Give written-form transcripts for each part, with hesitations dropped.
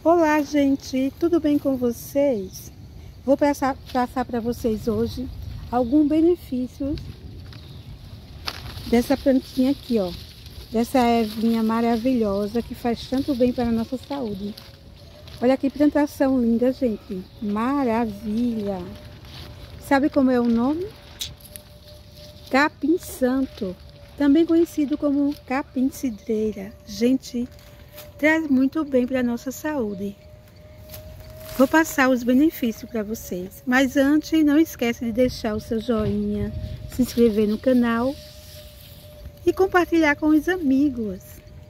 Olá, gente, tudo bem com vocês? Vou passar para vocês hoje alguns benefícios dessa plantinha aqui, ó. Dessa ervinha maravilhosa que faz tanto bem para a nossa saúde. Olha que plantação linda, gente. Maravilha! Sabe como é o nome? Capim-santo, também conhecido como capim-cidreira. Gente, traz muito bem para a nossa saúde. Vou passar os benefícios para vocês. Mas antes, não esquece de deixar o seu joinha, se inscrever no canal e compartilhar com os amigos.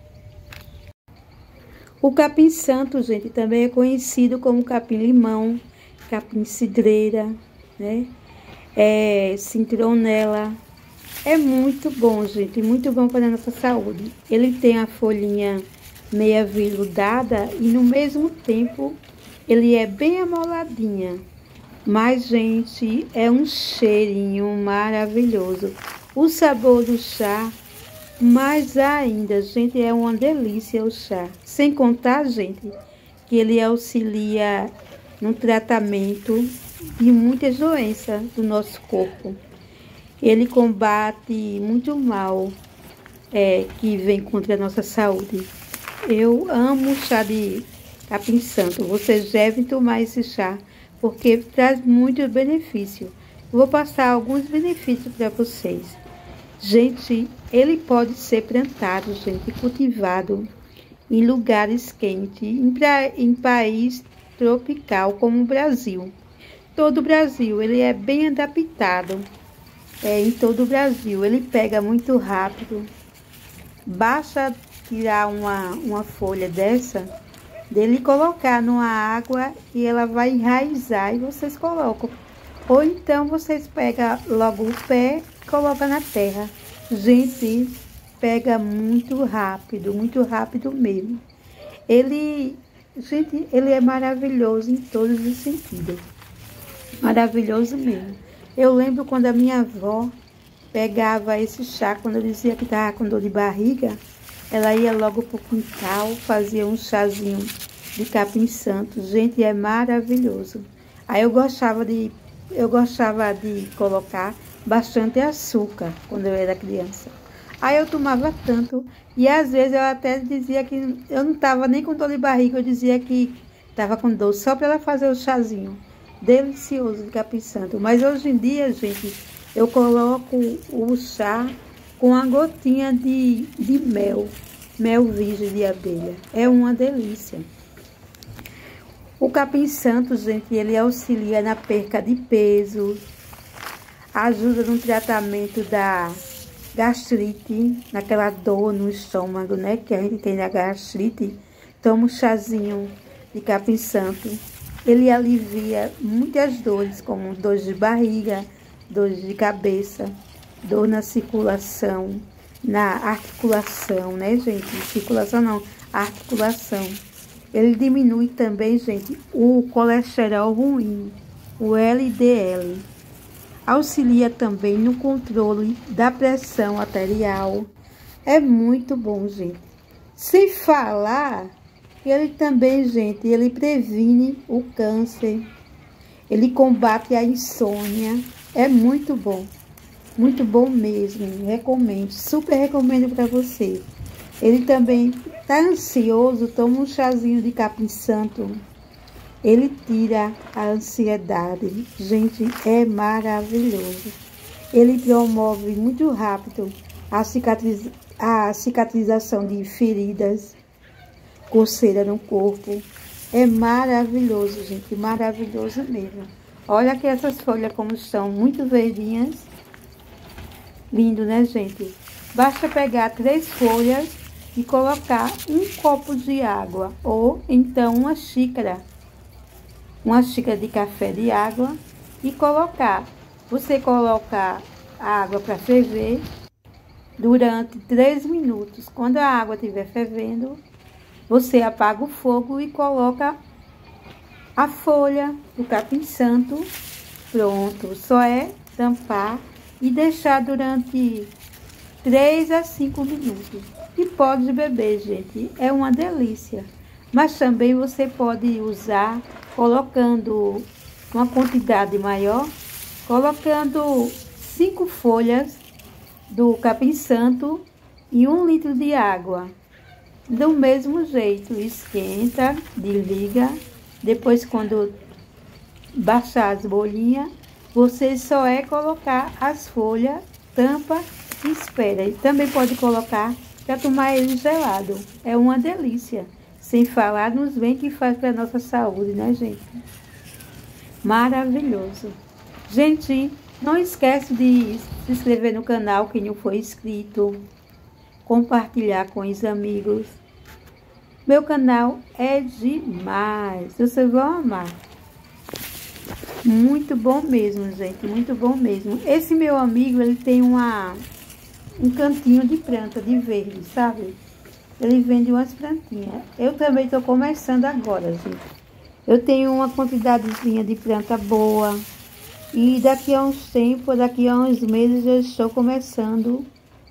O capim-santo, gente, também é conhecido como capim-limão, capim-cidreira, né? Citronela. É muito bom, gente, muito bom para a nossa saúde. Ele tem a folhinha meia veludada e no mesmo tempo ele é bem amoladinha. Mas, gente, é um cheirinho maravilhoso. O sabor do chá, mais ainda, gente, é uma delícia o chá. Sem contar, gente, que ele auxilia no tratamento de muitas doenças do nosso corpo. Ele combate muito mal que vem contra a nossa saúde. Eu amo o chá de capim-santo. Vocês devem tomar esse chá, porque traz muito benefício. Vou passar alguns benefícios para vocês. Gente, ele pode ser plantado, gente, cultivado em lugares quentes, em país tropical como o Brasil. Todo o Brasil, ele é bem adaptado. Em todo o Brasil, ele pega muito rápido. Basta tirar uma folha dele e colocar numa água e ela vai enraizar e vocês colocam. Ou então vocês pegam logo o pé e colocam na terra. Gente, pega muito rápido mesmo. Gente, ele é maravilhoso em todos os sentidos. Maravilhoso mesmo. Eu lembro quando a minha avó pegava esse chá, quando eu dizia que estava com dor de barriga, ela ia logo para o quintal, fazia um chazinho de capim-santo. Gente, é maravilhoso. Aí eu gostava de colocar bastante açúcar quando eu era criança. Aí eu tomava tanto, e às vezes eu até dizia que eu não estava nem com dor de barriga, eu dizia que estava com dor só para ela fazer o chazinho. Delicioso de capim-santo. Mas hoje em dia, gente, eu coloco o chá com uma gotinha de mel virgem de abelha. É uma delícia. O capim-santo, gente, ele auxilia na perca de peso, ajuda no tratamento da gastrite, naquela dor no estômago, né, que a gente tem na gastrite. Toma um chazinho de capim-santo. Ele alivia muitas dores, como dores de barriga, dores de cabeça, dor na circulação, na articulação, né, gente? Circulação não, articulação. Ele diminui também, gente, o colesterol ruim, o LDL. Auxilia também no controle da pressão arterial. É muito bom, gente. Sem falar, ele também, gente, ele previne o câncer. Ele combate a insônia. É muito bom mesmo. Recomendo, super recomendo para você. Ele também tá ansioso, toma um chazinho de capim-santo. Ele tira a ansiedade. Gente, é maravilhoso. Ele promove muito rápido a cicatrização de feridas, coceira no corpo. É maravilhoso, gente, maravilhoso mesmo. Olha aqui essas folhas como estão, muito verdinhas. Lindo, né, gente? Basta pegar 3 folhas e colocar um copo de água, ou então uma xícara de café de água e colocar. Você coloca a água para ferver durante 3 minutos. Quando a água estiver fervendo, você apaga o fogo e coloca a folha do capim-santo. Pronto, só é tampar e deixar durante 3 a 5 minutos. E pode beber, gente. É uma delícia. Mas também você pode usar colocando uma quantidade maior, colocando 5 folhas do capim-santo e 1 litro de água. Do mesmo jeito, esquenta, desliga. Depois, quando baixar as bolinhas, você só colocar as folhas, tampa e espera. E também pode colocar para tomar ele gelado. É uma delícia. Sem falar nos bem que faz para a nossa saúde, né, gente? Maravilhoso. Gente, não esquece de se inscrever no canal quem não for inscrito. Compartilhar com os amigos. Meu canal é demais. Vocês vão amar. Muito bom mesmo, gente. Muito bom mesmo. Esse meu amigo, ele tem um cantinho de planta de verde, sabe? Ele vende umas plantinhas. Eu também estou começando agora, gente. Eu tenho uma quantidadezinha de planta boa. E daqui a uns tempos, daqui a uns meses, eu estou começando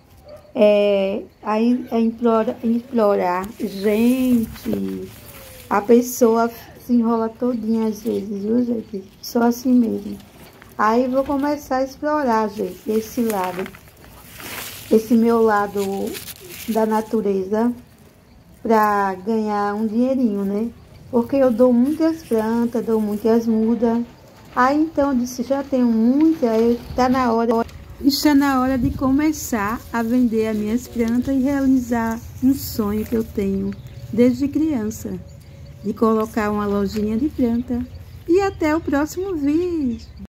a implorar. Gente, a pessoa se enrola todinha às vezes, viu, gente? Só assim mesmo. Aí vou começar a explorar, gente, esse lado. Esse meu lado da natureza para ganhar um dinheirinho, né? Porque eu dou muitas plantas, dou muitas mudas. Aí então eu disse, já tenho muita, está na hora de começar a vender as minhas plantas e realizar um sonho que eu tenho desde criança, de colocar uma lojinha de planta. E até o próximo vídeo.